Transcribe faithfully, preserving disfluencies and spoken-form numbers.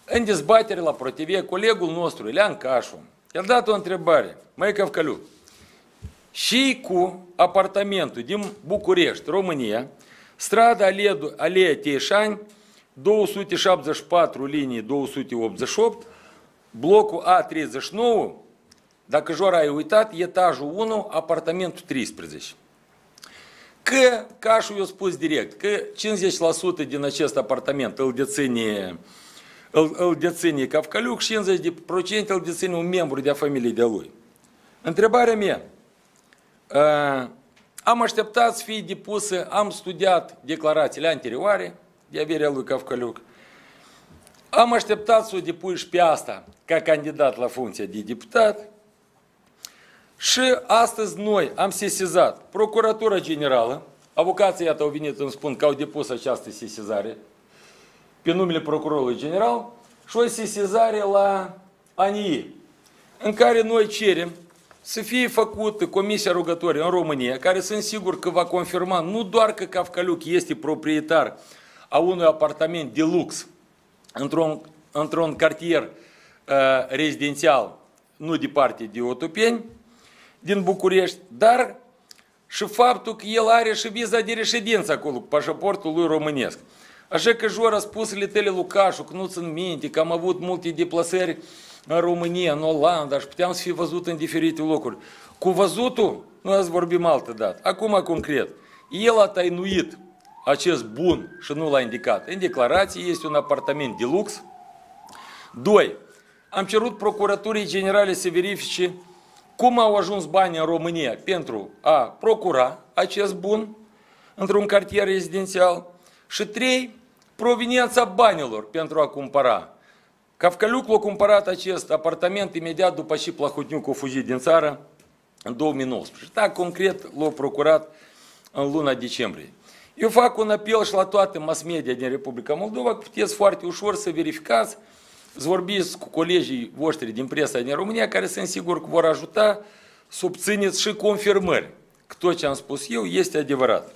în dezbatere la Pro T V, colegul nostru, Ilean Cașu, i-a dat o întrebare, măi Cavcăluc, și cu apartamentul din București, România, strada Aleea Teișani, două sute șaptezeci și patru linii două sute optzeci și opt, blocul A treizeci și nouă, dacă Jora ai uitat, etajul unu, apartamentul treisprezece. Că Cașu i-a spus direct că cincizeci la sută din acest apartament îl deține, îl, îl deține Cavcăluc, cincizeci la sută îl deține un membru de familie de lui. Întrebarea mea, am așteptat să fie depusă, am studiat declarațiile anterioare de averea lui Cavcăluc, am așteptat să o depui și pe asta ca candidat la funcția de deputat și astăzi noi am sesizat Procuratura Generală, avocații iată au venit îmi spun că au depus această sesizare pe numele Procurorului General și o sesizare la A N I, în care noi cerem să fie făcută comisia rugătorie în România, care sunt sigur că va confirma nu doar că Cavcăluc este proprietar a unui apartament de lux într-un într-un cartier uh, rezidențial, nu departe de Otopeni, din București, dar și faptul că el are și viza de reședință acolo, cu pașaportul lui românesc. Așa că, Jora, spusele tale lui Cașu, că nu țin minte, că am avut multe deplasări în România, în Olanda și puteam să fi văzut în diferite locuri. Cu văzutul, noi azi vorbim altă dată. Acum, concret, el a tainuit acest bun și nu l-a indicat. În declarație este un apartament de lux. Doi, am cerut Procuraturii Generale să verifice cum au ajuns banii în România pentru a procura acest bun într-un cartier rezidențial. Și trei, proveniența banilor pentru a cumpăra. Cavcăluc l-a cumpărat acest apartament imediat după ce Plahotniuc a fugit din țară în două mii nouăsprezece. Da, concret l-a procurat în luna decembrie. Eu fac un apel și la toate mass media din Republica Moldova, că puteți foarte ușor să verificați, să vorbiți cu colegii voștri din presa din România, care sunt sigur că vor ajuta să obțineți și confirmări că tot ce am spus eu este adevărat.